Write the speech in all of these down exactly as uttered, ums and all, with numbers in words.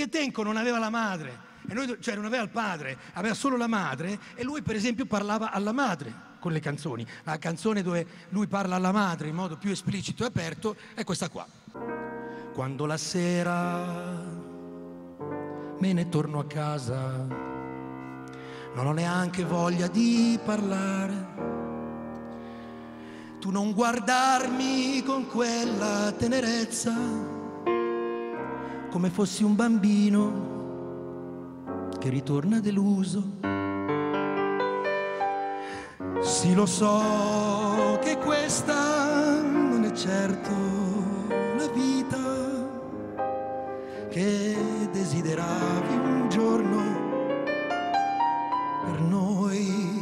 Tenco non aveva la madre, e noi, cioè non aveva il padre, aveva solo la madre, e lui per esempio parlava alla madre con le canzoni. La canzone dove lui parla alla madre in modo più esplicito e aperto è questa qua. Quando la sera me ne torno a casa, non ho neanche voglia di parlare. Tu non guardarmi con quella tenerezza, come fossi un bambino che ritorna deluso. Sì, lo so che questa non è certo la vita che desideravi un giorno per noi.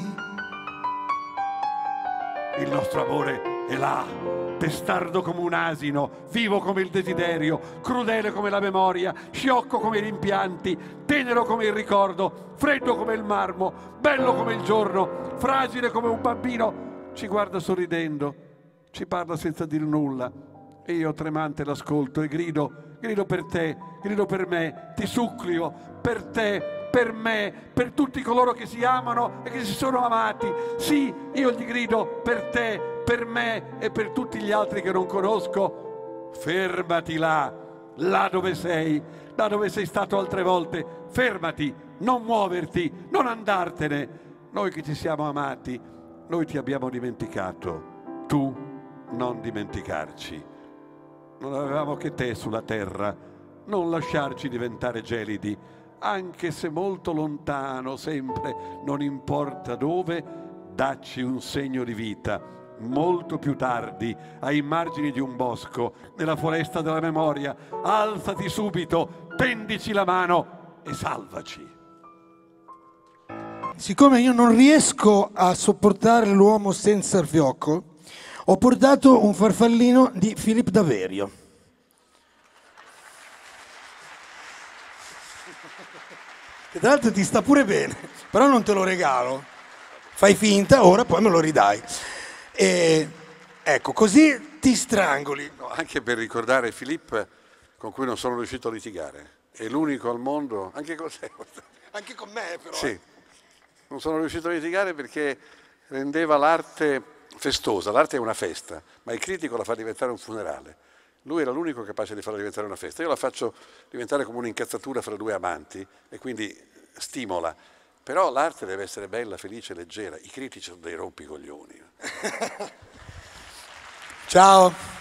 Il nostro amore è là, testardo come un asino, vivo come il desiderio, crudele come la memoria, sciocco come i rimpianti, tenero come il ricordo, freddo come il marmo, bello come il giorno, fragile come un bambino. Ci guarda sorridendo, ci parla senza dir nulla, e io tremante l'ascolto e grido, grido per te, grido per me, ti supplio, per te, per me, per tutti coloro che si amano e che si sono amati. Sì, io gli grido per te, per me e per tutti gli altri che non conosco. Fermati là, là dove sei, là dove sei stato altre volte. Fermati, non muoverti, non andartene. Noi che ci siamo amati, noi ti abbiamo dimenticato. Tu non dimenticarci. Non avevamo che te sulla terra, non lasciarci diventare gelidi. Anche se molto lontano, sempre, non importa dove, dacci un segno di vita, molto più tardi, ai margini di un bosco, nella foresta della memoria. Alzati subito, tendici la mano e salvaci. Siccome io non riesco a sopportare l'uomo senza il fiocco, ho portato un farfallino di Filippo Daverio. Che tra l'altro ti sta pure bene, però non te lo regalo. Fai finta, ora poi me lo ridai. E ecco, così ti strangoli. No, anche per ricordare Filippo, con cui non sono riuscito a litigare. È l'unico al mondo, anche con te. Anche con me però. Sì, eh. non sono riuscito a litigare perché rendeva l'arte festosa. L'arte è una festa, ma il critico la fa diventare un funerale. Lui era l'unico capace di farla diventare una festa. Io la faccio diventare come un'incazzatura fra due amanti e quindi stimola. Però l'arte deve essere bella, felice, leggera. I critici sono dei rompicoglioni. Ciao.